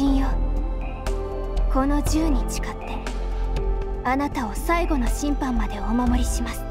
人よ、この銃に誓ってあなたを最後の審判までお守りします。